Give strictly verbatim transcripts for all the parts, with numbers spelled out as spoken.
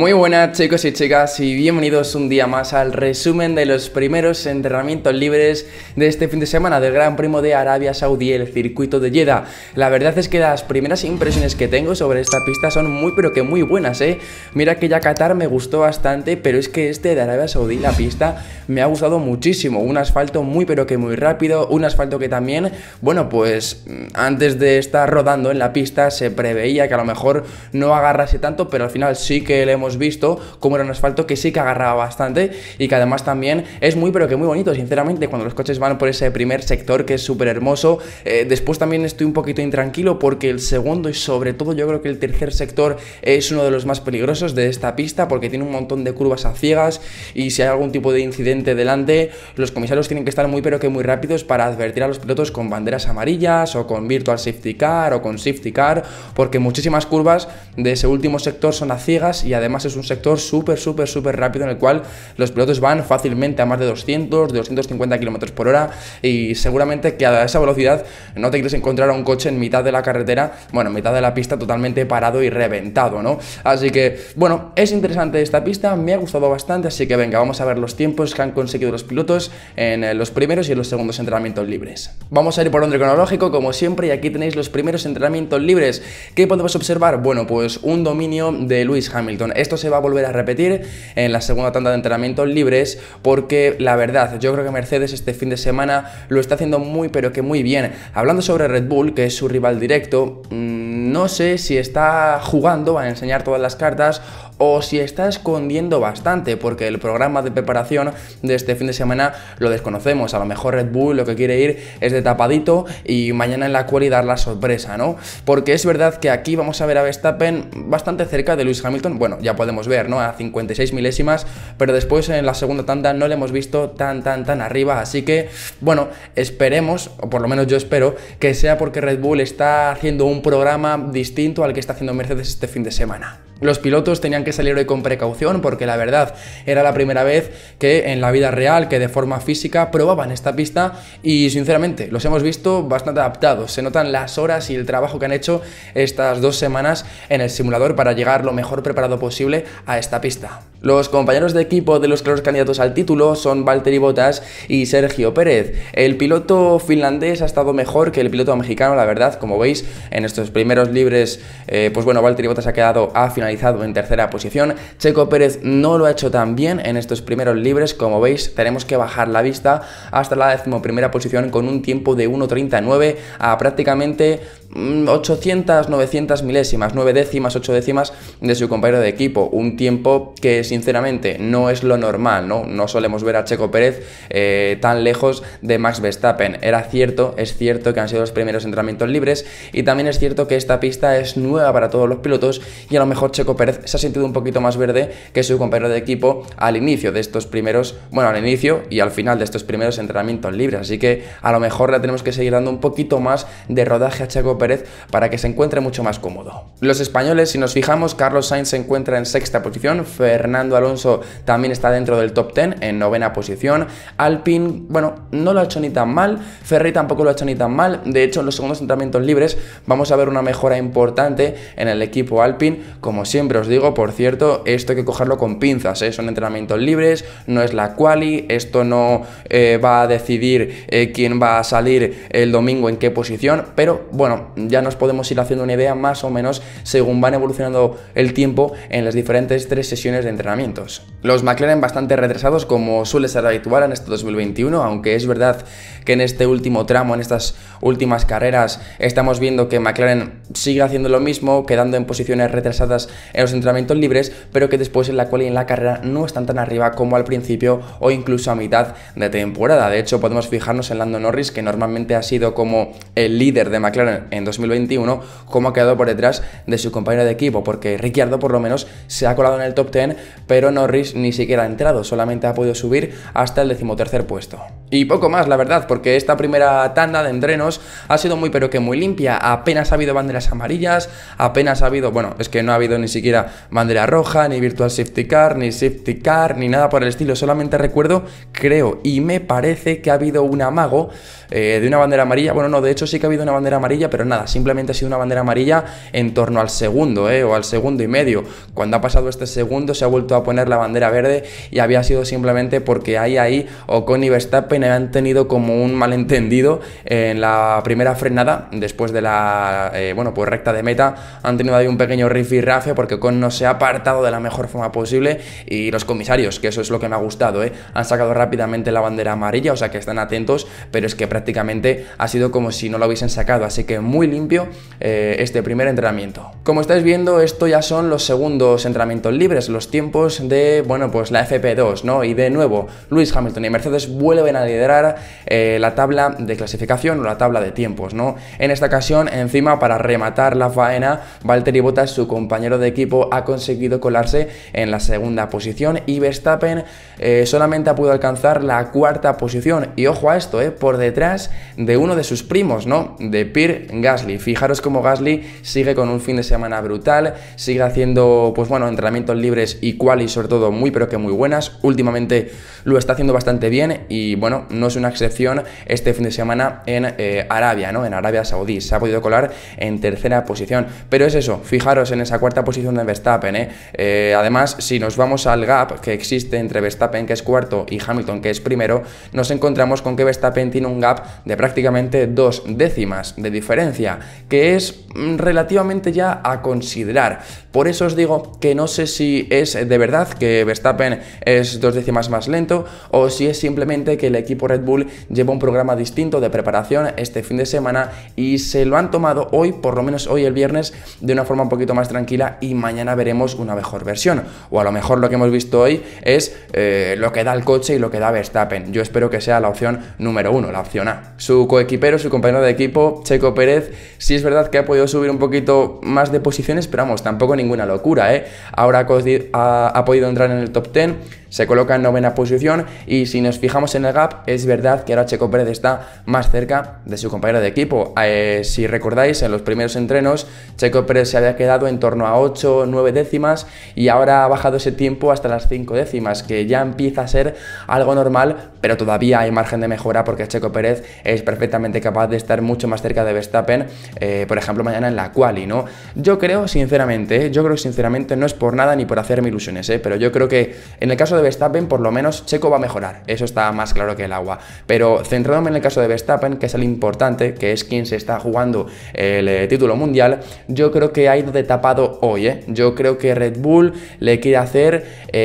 Muy buenas chicos y chicas y bienvenidos un día más al resumen de los primeros entrenamientos libres de este fin de semana del Gran Premio de Arabia Saudí, el circuito de Jeddah. La verdad es que las primeras impresiones que tengo sobre esta pista son muy pero que muy buenas, ¿eh? Mira que ya Qatar me gustó bastante, pero es que este de Arabia Saudí, la pista, me ha gustado muchísimo. Un asfalto muy pero que muy rápido, un asfalto que también, bueno, pues antes de estar rodando en la pista se preveía que a lo mejor no agarrase tanto, pero al final sí que le hemos visto como era un asfalto que sí que agarraba bastante y que además también es muy pero que muy bonito, sinceramente, cuando los coches van por ese primer sector que es súper hermoso. Eh, después también estoy un poquito intranquilo porque el segundo y sobre todo yo creo que el tercer sector es uno de los más peligrosos de esta pista porque tiene un montón de curvas a ciegas y si hay algún tipo de incidente delante, los comisarios tienen que estar muy pero que muy rápidos para advertir a los pilotos con banderas amarillas o con Virtual Safety Car o con Safety Car, porque muchísimas curvas de ese último sector son a ciegas y además es un sector súper súper súper rápido en el cual los pilotos van fácilmente a más de doscientos, doscientos cincuenta kilómetros por hora y seguramente que a esa velocidad no te quieres encontrar a un coche en mitad de la carretera, bueno, en mitad de la pista totalmente parado y reventado, ¿no? Así que, bueno, es interesante esta pista, me ha gustado bastante, así que venga, vamos a ver los tiempos que han conseguido los pilotos en los primeros y en los segundos entrenamientos libres. Vamos a ir por orden cronológico, como siempre, y aquí tenéis los primeros entrenamientos libres. ¿Qué podemos observar? Bueno, pues un dominio de Lewis Hamilton. Esto se va a volver a repetir en la segunda tanda de entrenamientos libres porque la verdad, yo creo que Mercedes este fin de semana lo está haciendo muy pero que muy bien. Hablando sobre Red Bull, que es su rival directo, mmm, no sé si está jugando a enseñar todas las cartas o si está escondiendo bastante, porque el programa de preparación de este fin de semana lo desconocemos. A lo mejor Red Bull lo que quiere ir es de tapadito y mañana en la quali dar la sorpresa, ¿no? Porque es verdad que aquí vamos a ver a Verstappen bastante cerca de Lewis Hamilton, bueno, ya podemos ver, ¿no? A cincuenta y seis milésimas, pero después en la segunda tanda no le hemos visto tan, tan, tan arriba, así que, bueno, esperemos, o por lo menos yo espero, que sea porque Red Bull está haciendo un programa distinto al que está haciendo Mercedes este fin de semana. Los pilotos tenían que salir hoy con precaución porque la verdad era la primera vez que en la vida real, que de forma física probaban esta pista y sinceramente los hemos visto bastante adaptados. Se notan las horas y el trabajo que han hecho estas dos semanas en el simulador para llegar lo mejor preparado posible a esta pista. Los compañeros de equipo de los claros candidatos al título son Valtteri Bottas y Sergio Pérez. El piloto finlandés ha estado mejor que el piloto mexicano, la verdad, como veis en estos primeros libres, eh, pues bueno, Valtteri Bottas ha quedado a final en tercera posición. Checo Pérez no lo ha hecho tan bien en estos primeros libres, como veis tenemos que bajar la vista hasta la decimoprimera posición con un tiempo de uno treinta y nueve a prácticamente ochocientas, novecientas milésimas, nueve décimas, ocho décimas de su compañero de equipo, un tiempo que sinceramente no es lo normal, no, no solemos ver a Checo Pérez eh, tan lejos de Max Verstappen. Era cierto, es cierto que han sido los primeros entrenamientos libres y también es cierto que esta pista es nueva para todos los pilotos y a lo mejor Checo Pérez se ha sentido un poquito más verde que su compañero de equipo al inicio de estos primeros, bueno, al inicio y al final de estos primeros entrenamientos libres, así que a lo mejor le tenemos que seguir dando un poquito más de rodaje a Checo Pérez para que se encuentre mucho más cómodo. Los españoles, si nos fijamos, Carlos Sainz se encuentra en sexta posición, Fernando Alonso también está dentro del top diez en novena posición, Alpine, bueno, no lo ha hecho ni tan mal, Ferrari tampoco lo ha hecho ni tan mal, de hecho en los segundos entrenamientos libres vamos a ver una mejora importante en el equipo Alpine, como siempre os digo, por cierto, esto hay que cogerlo con pinzas, ¿eh? Son entrenamientos libres, no es la quali, esto no eh, va a decidir eh, quién va a salir el domingo en qué posición, pero bueno, ya nos podemos ir haciendo una idea más o menos según van evolucionando el tiempo en las diferentes tres sesiones de entrenamientos. Los McLaren bastante retrasados como suele ser habitual en este dos mil veintiuno, aunque es verdad que en este último tramo, en estas últimas carreras, estamos viendo que McLaren sigue haciendo lo mismo, quedando en posiciones retrasadas en los entrenamientos libres, pero que después en la quali y en la carrera no están tan arriba como al principio o incluso a mitad de temporada. De hecho, podemos fijarnos en Lando Norris, que normalmente ha sido como el líder de McLaren en dos mil veintiuno, como ha quedado por detrás de su compañero de equipo, porque Ricciardo por lo menos se ha colado en el top diez, pero Norris ni siquiera ha entrado, solamente ha podido subir hasta el decimotercer puesto. Y poco más, la verdad, porque esta primera tanda de entrenos ha sido muy pero que muy limpia. Apenas ha habido banderas amarillas, apenas ha habido, bueno, es que no ha habido ni siquiera bandera roja, ni virtual safety car, ni safety car, ni nada por el estilo. Solamente recuerdo, creo, y me parece que ha habido un amago eh, de una bandera amarilla. Bueno, no, de hecho sí que ha habido una bandera amarilla, pero nada, simplemente ha sido una bandera amarilla en torno al segundo, eh, o al segundo y medio. Cuando ha pasado este segundo se ha vuelto a poner la bandera verde y había sido simplemente porque ahí, ahí, Ocon y Verstappen han tenido como un malentendido en la primera frenada, después de la, eh, bueno, pues recta de meta, han tenido ahí un pequeño rifirrafe porque Ocon no se ha apartado de la mejor forma posible y los comisarios, que eso es lo que me ha gustado, eh, han sacado rápidamente la bandera amarilla, o sea que están atentos, pero es que prácticamente ha sido como si no lo hubiesen sacado, así que muy limpio eh, este primer entrenamiento. Como estáis viendo, esto ya son los segundos entrenamientos libres, los tiempos de, bueno, pues la F P dos, ¿no? Y de nuevo, Lewis Hamilton y Mercedes vuelven a liderar eh, la tabla de clasificación o la tabla de tiempos, ¿no? En esta ocasión, encima, para rematar la faena, Valtteri Bottas, su compañero de equipo, ha conseguido colarse en la segunda posición y Verstappen eh, solamente ha podido alcanzar la cuarta posición. Y ojo a esto, eh, por detrás de uno de sus primos, ¿no? De Pierre Gasly. Fijaros cómo Gasly sigue con un fin de semana brutal, sigue haciendo, pues bueno, entrenamientos libres y quali sobre todo muy pero que muy buenas. Últimamente lo está haciendo bastante bien y bueno, no es una excepción este fin de semana en eh, Arabia, ¿no? En Arabia Saudí. Se ha podido colar en tercera posición. Pero es eso, fijaros en esa cuarta posición de Verstappen, ¿eh? Eh, además, si nos vamos al gap que existe entre Verstappen, que es cuarto, y Hamilton, que es primero, nos encontramos con que Verstappen tiene un gap de prácticamente dos décimas de diferencia, que es relativamente ya a considerar. Por eso os digo que no sé si es de verdad que Verstappen es dos décimas más lento o si es simplemente que el equipo Red Bull lleva un programa distinto de preparación este fin de semana y se lo han tomado hoy, por lo menos hoy el viernes, de una forma un poquito más tranquila y mañana veremos una mejor versión. O a lo mejor lo que hemos visto hoy es eh, lo que da el coche y lo que da Verstappen. Yo espero que sea la opción número uno, la opción A. Su coequipero, su compañero de equipo, Checo Pérez, sí es verdad que ha podido subir un poquito más de posiciones, pero vamos, tampoco ninguna locura, ¿eh? Ahora ha, ha podido entrar en el top diez, se coloca en novena posición y si nos fijamos en el gap, es verdad que ahora Checo Pérez está más cerca de su compañero de equipo. Eh, si recordáis, en los primeros entrenos, Checo Pérez se había quedado en torno a ocho o nueve décimas y ahora ha bajado ese tiempo hasta las cinco décimas, que ya empieza a ser algo normal, pero todavía hay margen de mejora porque Checo Pérez es perfectamente capaz de estar mucho más cerca de Verstappen, eh, por ejemplo, mañana en la quali, ¿no? Yo creo, sinceramente, ¿eh? yo creo sinceramente, no es por nada ni por hacerme ilusiones, ¿eh? pero yo creo que en el caso de Verstappen, por lo menos Checo va a mejorar, eso está más claro que el agua, pero centrándome en el caso de Verstappen, que es el importante, que es quien se está jugando el eh, título mundial, yo creo que ha ido de tapado hoy, ¿eh? yo creo que Red Bull le quiere hacer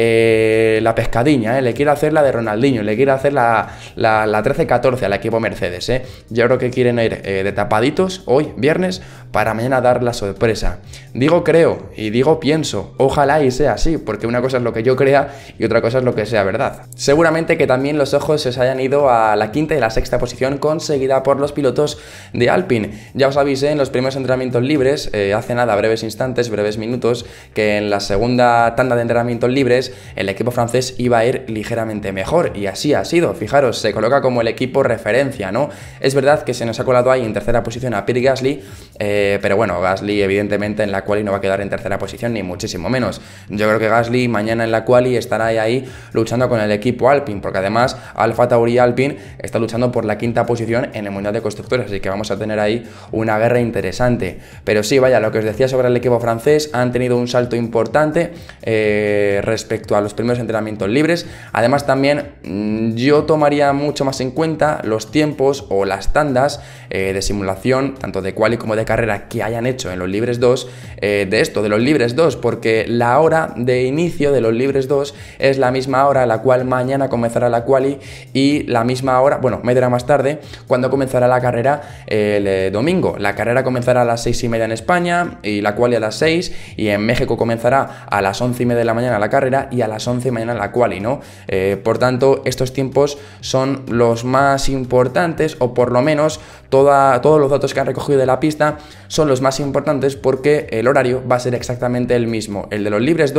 eh, la pescadilla, ¿eh? le quiere hacer la de Ronaldinho, le quiere hacer la, la, la trece catorce al equipo Mercedes, ¿eh? yo creo que quieren ir eh, de tapaditos hoy, viernes, para mañana dar la sorpresa. Digo creo y digo pienso, ojalá y sea así, porque una cosa es lo que yo crea y otra cosa es lo que sea verdad. Seguramente que también los ojos se hayan ido a la quinta y la sexta posición conseguida por los pilotos de Alpine. Ya os avisé en los primeros entrenamientos libres, eh, hace nada, breves instantes, breves minutos, que en la segunda tanda de entrenamientos libres el equipo francés iba a ir ligeramente mejor y así ha sido. Fijaros, se coloca como el equipo referencia, ¿no? Es verdad que se nos ha colado ahí en tercera posición a Pierre Gasly, eh, pero bueno, Gasly evidentemente en la quali no va a quedar en tercera posición ni muchísimo menos. Yo creo que Gasly mañana en la quali estará ahí, ahí luchando con el equipo Alpine, porque además Alfa Tauri Alpine está luchando por la quinta posición en el Mundial de Constructores, así que vamos a tener ahí una guerra interesante. Pero sí, vaya, lo que os decía sobre el equipo francés, han tenido un salto importante eh, respecto a los primeros entrenamientos libres. Además también yo tomaría mucho más en cuenta los tiempos o las tandas eh, de simulación, tanto de quali como de carrera, que hayan hecho en los libres dos, eh, de esto, de los libres dos, porque la hora de inicio de los libres dos es la misma hora a la cual mañana comenzará la quali y la misma hora, bueno, media hora más tarde, cuando comenzará la carrera el eh, domingo. La carrera comenzará a las seis y media en España y la quali a las seis, y en México comenzará a las once y media de la mañana la carrera y a las once mañana la quali, ¿no? Eh, por tanto, estos tiempos son los más importantes, o por lo menos toda, todos los datos que han recogido de la pista son los más importantes, porque el horario va a ser exactamente el mismo, el de los libres dos que el de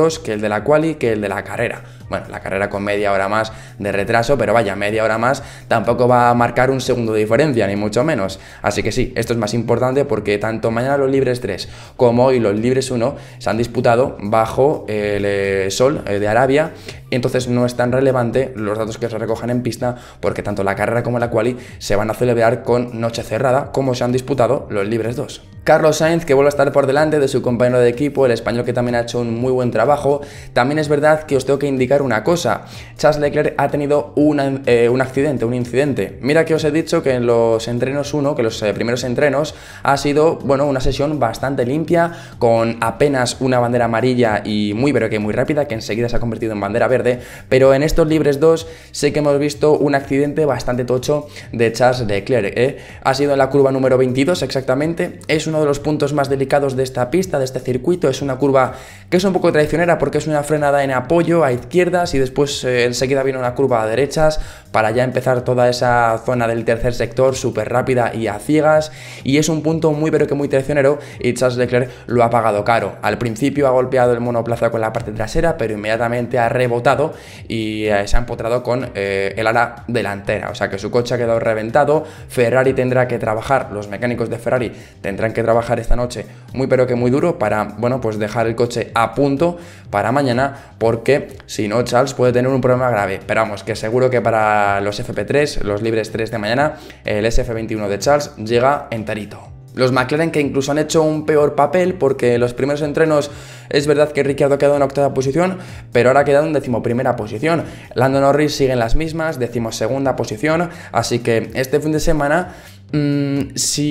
de la quali que el de la carrera. Bueno, la carrera con media hora más de retraso, pero vaya, media hora más tampoco va a marcar un segundo de diferencia, ni mucho menos. Así que sí, esto es más importante porque tanto mañana los libres tres como hoy los libres uno se han disputado bajo el eh, sol eh, de Arabia, y entonces no es tan relevante los datos que se recojan en pista porque tanto la carrera como la quali se van a celebrar con noche cerrada como se han disputado los libres dos. Carlos Sainz, que vuelve a estar por delante de su compañero de equipo, el español, que también ha hecho un muy buen trabajo. También es verdad que os tengo que indicar una cosa: Charles Leclerc ha tenido una, eh, un accidente, un incidente. Mira que os he dicho que en los entrenos uno, que los eh, primeros entrenos, ha sido, bueno, una sesión bastante limpia, con apenas una bandera amarilla y muy, pero que muy rápida, que enseguida se ha convertido en bandera verde. Pero en estos libres dos sí que hemos visto un accidente bastante tocho de Charles Leclerc, ¿eh? Ha sido en la curva número veintidós exactamente. Es un de los puntos más delicados de esta pista, de este circuito. Es una curva que es un poco traicionera porque es una frenada en apoyo a izquierdas y después eh, enseguida viene una curva a derechas para ya empezar toda esa zona del tercer sector súper rápida y a ciegas, y es un punto muy pero que muy traicionero, y Charles Leclerc lo ha pagado caro. Al principio ha golpeado el monoplaza con la parte trasera, pero inmediatamente ha rebotado y eh, se ha empotrado con eh, el ala delantera, o sea que su coche ha quedado reventado. Ferrari tendrá que trabajar, los mecánicos de Ferrari tendrán que trabajar esta noche muy pero que muy duro para, bueno, pues dejar el coche a punto para mañana, porque si no Charles puede tener un problema grave. Pero vamos, que seguro que para los F P tres, los libres tres de mañana, el S F veintiuno de Charles llega enterito. Los McLaren, que incluso han hecho un peor papel, porque en los primeros entrenos es verdad que Ricciardo ha quedado en octava posición, pero ahora ha quedado en decimoprimera posición. Lando Norris sigue en las mismas, decimosegunda posición, así que este fin de semana, mmm,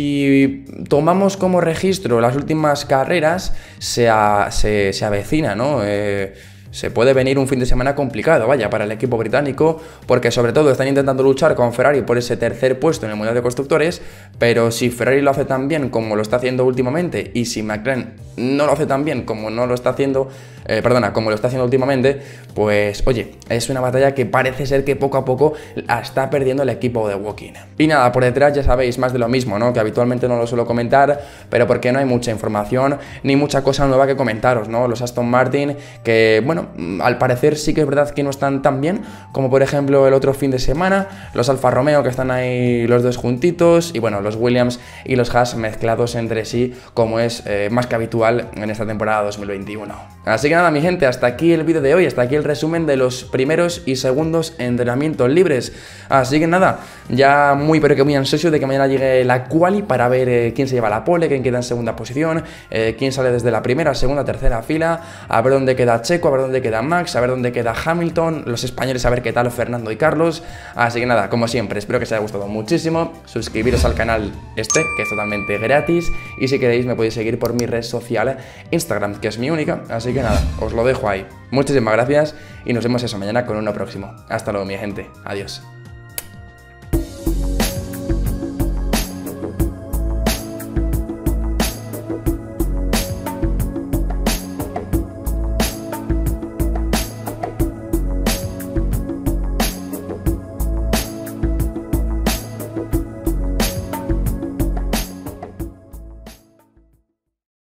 si tomamos como registro las últimas carreras, se, a, se, se avecina, ¿no? Eh, Se puede venir un fin de semana complicado, vaya, para el equipo británico, porque sobre todo están intentando luchar con Ferrari por ese tercer puesto en el Mundial de Constructores, pero si Ferrari lo hace tan bien como lo está haciendo últimamente, y si McLaren no lo hace tan bien como no lo está haciendo, eh, perdona, como lo está haciendo últimamente, pues oye, es una batalla que parece ser que poco a poco la está perdiendo el equipo de Woking. Y nada, por detrás ya sabéis, más de lo mismo, ¿no? Que habitualmente no lo suelo comentar, pero porque no hay mucha información ni mucha cosa nueva que comentaros, ¿no? Los Aston Martin, que bueno, al parecer sí que es verdad que no están tan bien como por ejemplo el otro fin de semana, los Alfa Romeo, que están ahí los dos juntitos, y bueno, los Williams y los Haas mezclados entre sí, como es eh, más que habitual en esta temporada dos mil veintiuno. Así que nada, mi gente, hasta aquí el vídeo de hoy, hasta aquí el resumen de los primeros y segundos entrenamientos libres. Así que nada, ya muy pero que muy ansioso de que mañana llegue la quali para ver eh, quién se lleva la pole, quién queda en segunda posición, eh, quién sale desde la primera, segunda, tercera fila, a ver dónde queda Checo, a ver dónde queda Max, a ver dónde queda Hamilton, los españoles a ver qué tal Fernando y Carlos. Así que nada, como siempre, espero que os haya gustado muchísimo, suscribiros al canal este, que es totalmente gratis, y si queréis me podéis seguir por mi red social Instagram, que es mi única, así que nada, os lo dejo ahí. Muchísimas gracias y nos vemos eso mañana con uno próximo. Hasta luego, mi gente, adiós.